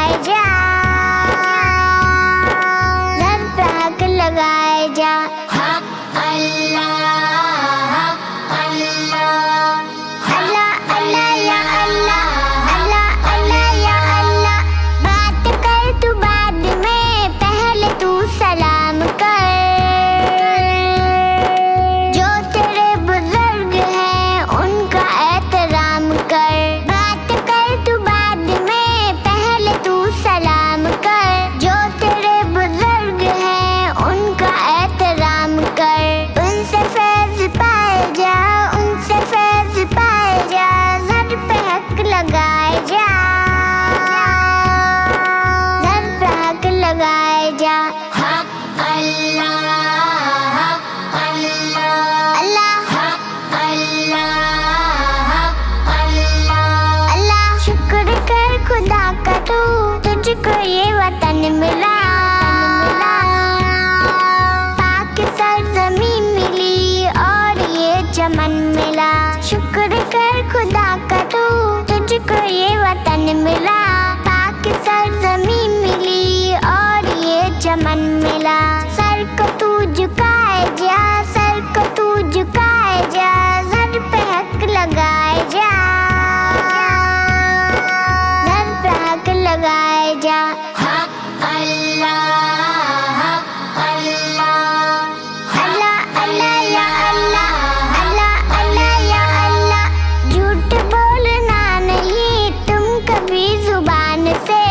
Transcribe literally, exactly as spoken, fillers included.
लगाए जा, सर पे हक लगाए जा। हक अल्लाह, हक अल्लाह, अल्लाह अल्लाह या अल्लाह, अल्लाह अल्लाह या अल्लाह। बात कर तू बाद में, पहले तू सलाम कर। जो तेरे बुजुर्ग हैं उनका एहतराम कर। बात कर तू बाद में, पहले तू सलाम कर। जो तेरे बुजुर्ग हैं उनका एहतराम कर। उनसे फैज़ पाए जा, उनसे फैज़ पाए जा, सर पे हक लगाए जा, सर पे हक लगाए जा। हक अल्लाह, हक अल्लाह, अल्लाह हक अल्लाह, हक अल्लाह, अल्लाह। शुक्र कर खुदा का तू, तुझको ये वतन मिला, पाक सरज़मीन मिली और ये चमन मिला। शुक्र कर खुदा का तू, तुझको ये वतन मिला, पाक सरज़मीन मिली और ये चमन मिला। सर को तू झुकाए जा, सर को तू झुकाए जा, सर पे हक लगाए जा, सर पे हक लगाए जा। हक अल्लाह, हक अल्लाह, अल्लाह अल्लाह या अल्लाह, अल्लाह अल्लाह या अल्लाह। झूठ बोलना नहीं तुम कभी जुबान से,